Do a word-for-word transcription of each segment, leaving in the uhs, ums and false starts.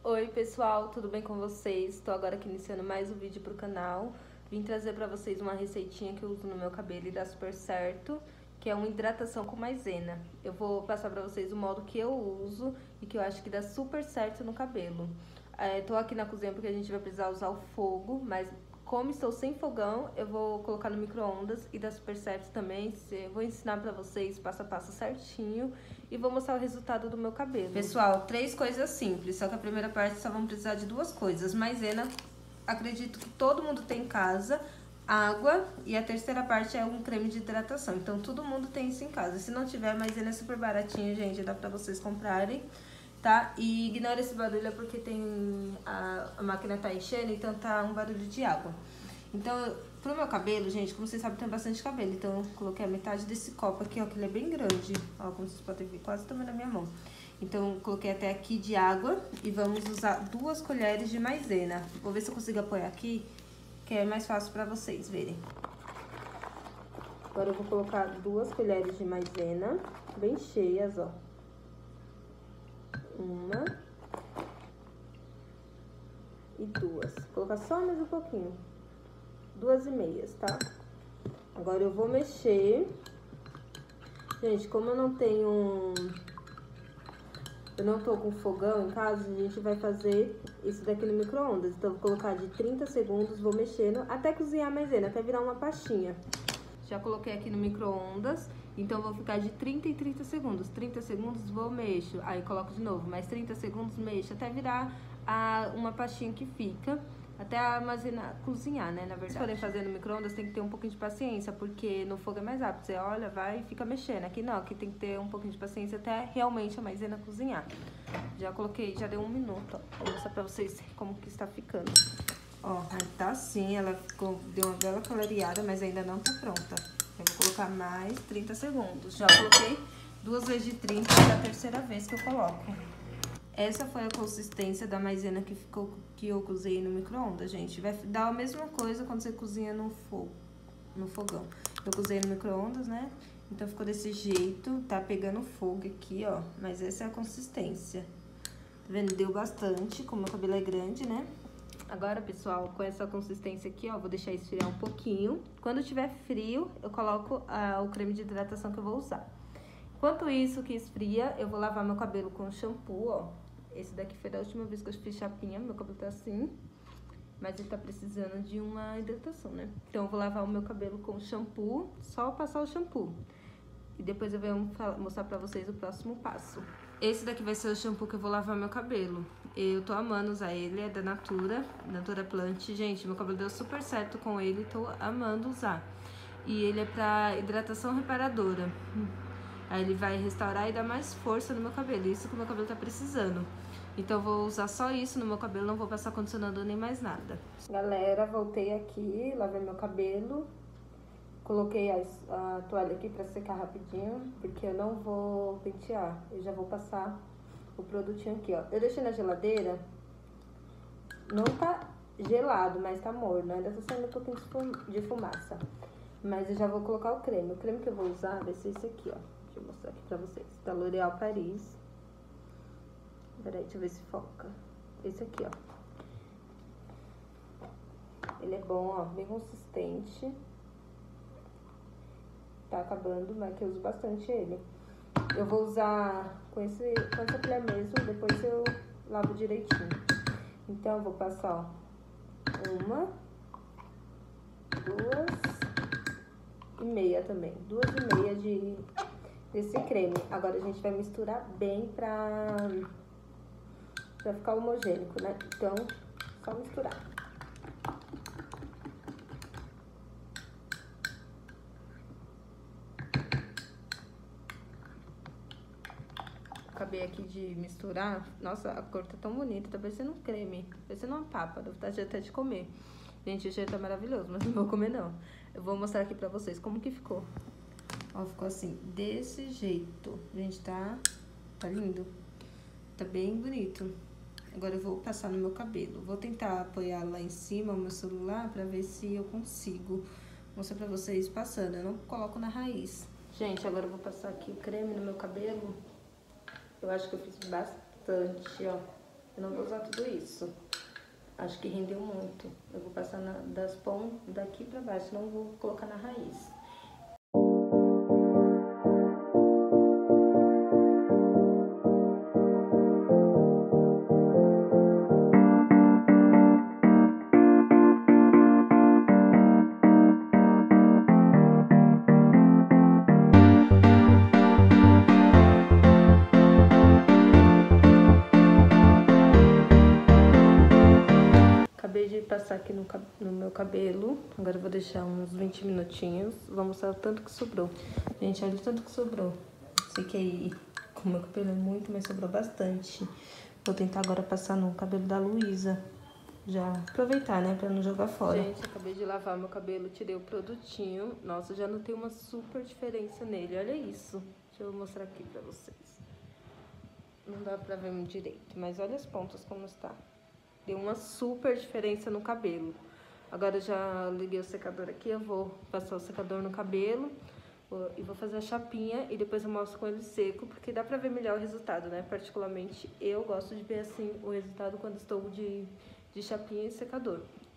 Oi pessoal, tudo bem com vocês? Estou agora aqui iniciando mais um vídeo pro canal. Vim trazer pra vocês uma receitinha que eu uso no meu cabelo e dá super certo, que é uma hidratação com maisena. Eu vou passar pra vocês o modo que eu uso e que eu acho que dá super certo no cabelo. É, tô aqui na cozinha porque a gente vai precisar usar o fogo, mas como estou sem fogão, eu vou colocar no micro-ondas e dá super certo também. Eu vou ensinar pra vocês passo a passo certinho e vou mostrar o resultado do meu cabelo. Pessoal, três coisas simples, só que a primeira parte só vamos precisar de duas coisas. Maisena, acredito que todo mundo tem em casa, água, e a terceira parte é um creme de hidratação. Então todo mundo tem isso em casa. Se não tiver, maisena é super baratinho, gente, dá pra vocês comprarem. Tá? E ignora esse barulho, é porque tem a, a máquina tá enchendo, então tá um barulho de água. Então, eu, pro meu cabelo, gente, como vocês sabem, tem bastante cabelo. Então, eu coloquei a metade desse copo aqui, ó, que ele é bem grande. Ó, como vocês podem ver, quase também na minha mão. Então, eu coloquei até aqui de água e vamos usar duas colheres de maisena. Vou ver se eu consigo apoiar aqui, que é mais fácil pra vocês verem. Agora, eu vou colocar duas colheres de maisena, bem cheias, ó. Uma e duas. Vou colocar só mais um pouquinho. Duas e meias, tá? Agora eu vou mexer. Gente, como eu não tenho... Eu não tô com fogão em casa, a gente vai fazer isso daqui no micro-ondas. Então, eu vou colocar de trinta segundos, vou mexendo até cozinhar a maisena, até virar uma pastinha. Já coloquei aqui no micro-ondas, então vou ficar de trinta em trinta segundos. trinta segundos, vou mexo, aí coloco de novo, mais trinta segundos, mexo, até virar a, uma pastinha que fica, até a maisena cozinhar, né, na verdade. Se forem fazer no micro-ondas, tem que ter um pouquinho de paciência, porque no fogo é mais rápido. Você olha, vai e fica mexendo. Aqui não, aqui tem que ter um pouquinho de paciência até realmente a maisena cozinhar. Já coloquei, já deu um minuto, ó. Vou mostrar pra vocês como que está ficando. Ó, aí tá assim, ela ficou, deu uma bela clareada, mas ainda não tá pronta. Eu vou colocar mais trinta segundos. Já coloquei duas vezes de trinta, é a terceira vez que eu coloco. Essa foi a consistência da maisena que ficou, que eu cozinhei no micro-ondas, gente. Vai dar a mesma coisa quando você cozinha no fogo, no fogão. Eu cozinhei no micro-ondas, né? Então ficou desse jeito, tá pegando fogo aqui, ó. Mas essa é a consistência. Tá vendo? Deu bastante, como meu cabelo é grande, né? Agora, pessoal, com essa consistência aqui, ó, vou deixar esfriar um pouquinho. Quando tiver frio, eu coloco ah, o creme de hidratação que eu vou usar. Enquanto isso que esfria, eu vou lavar meu cabelo com shampoo, ó. Esse daqui foi da última vez que eu fiz chapinha, meu cabelo tá assim. Mas ele tá precisando de uma hidratação, né? Então, eu vou lavar o meu cabelo com shampoo, só passar o shampoo. E depois eu vou mostrar pra vocês o próximo passo. Esse daqui vai ser o shampoo que eu vou lavar meu cabelo. Eu tô amando usar ele, é da Natura, Natura Plant. Gente, meu cabelo deu super certo com ele, tô amando usar. E ele é pra hidratação reparadora. Aí ele vai restaurar e dar mais força no meu cabelo, isso que o meu cabelo tá precisando. Então eu vou usar só isso no meu cabelo, não vou passar condicionador nem mais nada. Galera, voltei aqui, lavei meu cabelo. Coloquei a, a toalha aqui pra secar rapidinho, porque eu não vou pentear. Eu já vou passar o produtinho aqui, ó. Eu deixei na geladeira, não tá gelado, mas tá morno. Ainda tá saindo um pouquinho de fumaça. Mas eu já vou colocar o creme. O creme que eu vou usar vai ser esse aqui, ó. Deixa eu mostrar aqui pra vocês. Da L'Oréal Paris. Peraí, deixa eu ver se foca. Esse aqui, ó. Ele é bom, ó, bem consistente. Tá acabando, mas que eu uso bastante ele. Eu vou usar com, esse, com essa colher mesmo, depois eu lavo direitinho. Então, eu vou passar, ó, uma, duas e meia também. Duas e meia de, desse creme. Agora, a gente vai misturar bem pra, pra ficar homogênico, né? Então, só misturar. Acabei aqui de misturar. Nossa, a cor tá tão bonita, tá parecendo um creme, tá parecendo uma papa, dá vontade até de comer. Gente, o cheiro tá maravilhoso, mas não vou comer não. Eu vou mostrar aqui pra vocês como que ficou. Ó, ficou assim, desse jeito. Gente, tá, tá lindo. Tá bem bonito. Agora eu vou passar no meu cabelo. Vou tentar apoiar lá em cima o meu celular pra ver se eu consigo mostrar pra vocês passando. Eu não coloco na raiz. Gente, agora eu vou passar aqui o creme no meu cabelo. Eu acho que eu fiz bastante, ó. Eu não vou usar tudo isso. Acho que rendeu muito. Eu vou passar na, das pontas daqui pra baixo, não vou colocar na raiz. Acabei de passar aqui no, no meu cabelo, agora eu vou deixar uns vinte minutinhos, vou mostrar o tanto que sobrou. Gente, olha o tanto que sobrou. Sei que aí, com o meu cabelo é muito, mas sobrou bastante. Vou tentar agora passar no cabelo da Luísa, já aproveitar, né, pra não jogar fora. Gente, acabei de lavar meu cabelo, tirei o produtinho. Nossa, já notei uma super diferença nele, olha isso. Deixa eu mostrar aqui pra vocês. Não dá pra ver muito direito, mas olha as pontas como está. Deu uma super diferença no cabelo. Agora eu já liguei o secador aqui, eu vou passar o secador no cabelo e vou fazer a chapinha e depois eu mostro com ele seco, porque dá pra ver melhor o resultado, né? Particularmente eu gosto de ver assim o resultado quando estou de, de chapinha e secador.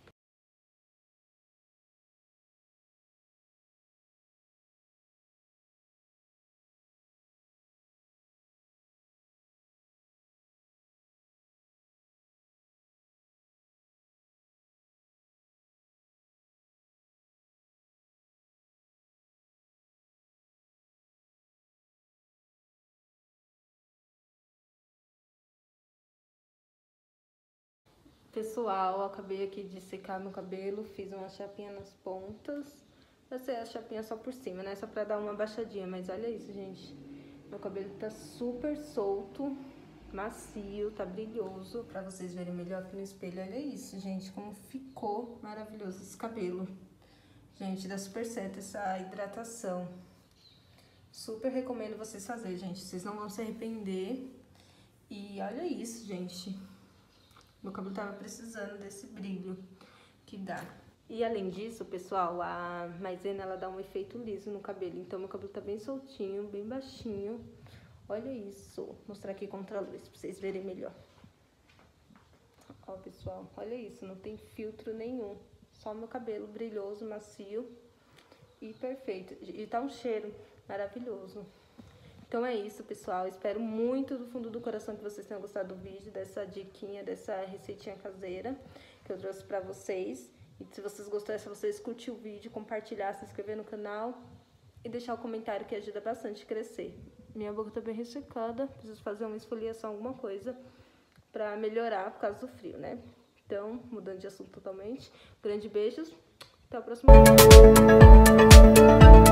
Pessoal, eu acabei aqui de secar meu cabelo, fiz uma chapinha nas pontas. Essa é a chapinha só por cima, né? Só pra dar uma baixadinha, mas olha isso, gente. Meu cabelo tá super solto, macio, tá brilhoso. Pra vocês verem melhor aqui no espelho, olha isso, gente, como ficou maravilhoso esse cabelo. Gente, dá super certo essa hidratação. Super recomendo vocês fazerem, gente, vocês não vão se arrepender. E olha isso, gente. Meu cabelo tava precisando desse brilho que dá. E além disso, pessoal, a maisena, ela dá um efeito liso no cabelo. Então, meu cabelo tá bem soltinho, bem baixinho. Olha isso. Vou mostrar aqui contra a luz pra vocês verem melhor. Ó, pessoal, olha isso. Não tem filtro nenhum. Só meu cabelo brilhoso, macio e perfeito. E tá um cheiro maravilhoso. Então é isso, pessoal. Espero muito do fundo do coração que vocês tenham gostado do vídeo, dessa diquinha, dessa receitinha caseira que eu trouxe pra vocês. E se vocês gostaram, se vocês curtiram o vídeo, compartilhar, se inscrever no canal e deixar o comentário que ajuda bastante a crescer. Minha boca tá bem ressecada, preciso fazer uma esfoliação, alguma coisa pra melhorar por causa do frio, né? Então, mudando de assunto totalmente. Grande beijos, até o próximo vídeo.